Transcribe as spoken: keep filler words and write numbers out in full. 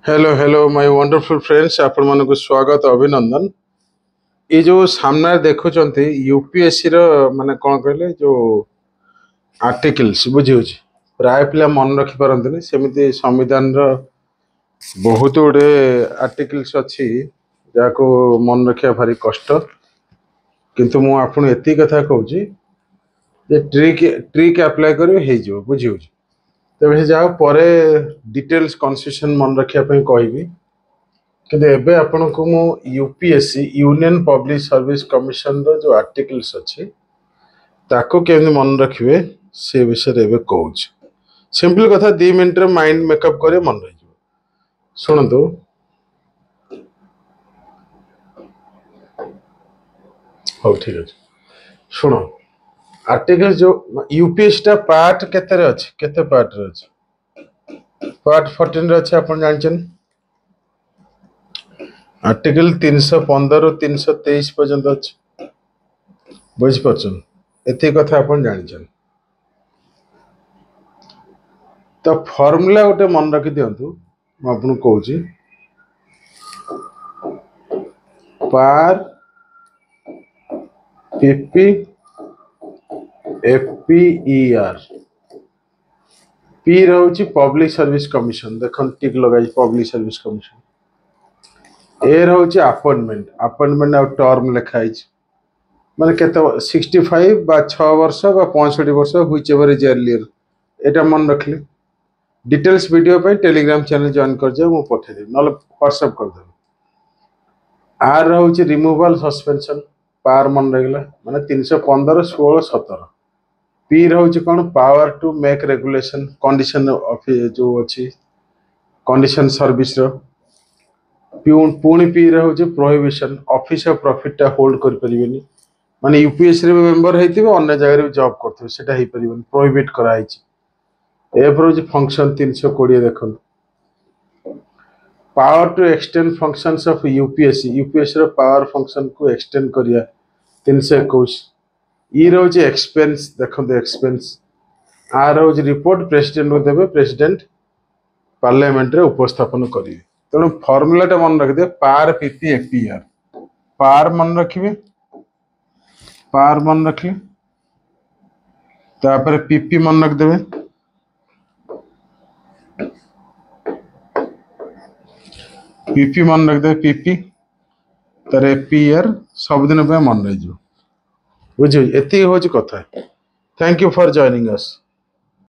Hello hello my wonderful friends आपण मानक स्वागत अभिनंदन। ये जो सामने देखुंत यूपीएससी रो माने कौन कहले जो आर्टिकल्स बुझी प्राय पिला मन रखी पारती सेमती संविधान रो बहुत गुड़े आर्टिकल्स अच्छी जहाँ मन रखा भारी कष्ट किंतु मु आपन एति कथा कहूँ ट्रिक ट्रिक अप्लाई कर बुझी तेज जाओ पर डिटेल्स कन्सेशन मन रखा कहबी कि आपण को मु UPSC union public service commission रो जो आर्टिकल्स अच्छी ताको केमि मन रखिए से विषय एवं कहूँ। सिंपल कथा दी मिनट माइंड मेकअप करे मन रही शुणु। हो ठीक अच्छे शुण आर्टिकल जो यूपीएससी टा पार्ट केते अच्छे केते पार्ट रे अच्छे पार्ट फोर्टीन रे अच्छे आपण जानछन आर्टिकल तीन सौ पंद्रह रु तीन सौ तेईस पर्यंत अच्छे बुझी पारछन एति कथा आपण जानछन। तो फॉर्मूला गोटे मन रखी दिंतु मु आपन कहूँ पार पीपी एफपीईआर पी रहउची पब्लिक सर्विस कमिशन देखन टिक लगाई पब्लिक सर्विस कमिशन ए रहउची अपॉइंटमेंट अपॉइंटमेंट आ टर्म लिखाई माने केते पैंसठ बा छह वर्ष बा पैंसठ वर्ष व्हिच एवर इज अर्लियर एटा मन रखले डिटेल्स वीडियो पे टेलीग्राम चैनल जॉइन कर जे मु पठे दे नले व्हाट्सएप कर दे। आर रहउची रिमूवल सस्पेंशन पार मन रहिला माने तीन सौ पंद्रह सोलह सत्रह पी रहउची कोन power to make regulation condition of जो अच्छी कंडीशन सर्विस रो पुणी पी रहउची प्रोहिबिशन ऑफिस ऑफ प्रॉफिट टा होल्ड कर परिबेनी माने यूपीएससी रे मेंबर हेतिबे अन्य जगह रे जॉब करथिबे सेटा हे परिबेनी प्रोहिबिट कराइछि। एफ रहउची फंक्शन तीन सौ बीस देखन power to extend functions of UPSC UPSC रो पावर फंक्शन को एक्सटेंड करिया तीन सौ इक्कीस ई रोज एक्सपेंस देखो एक्सपेंस आ रोज रिपोर्ट प्रेसिडेंट को देवे प्रेसिडेंट पार्लियामेंट रे उपस्थापन करेंगे तेणु फॉर्मूला मन रखिदे पार पीपी एफपीआर पार मन रखिए पार मन रखिए तापर पीपी मन रखिदेवे पीपी मन रखिदे पीपी तार एफपीआर सब दिन पे मन रही बुझे एति हो कथा। Thank you for joining us.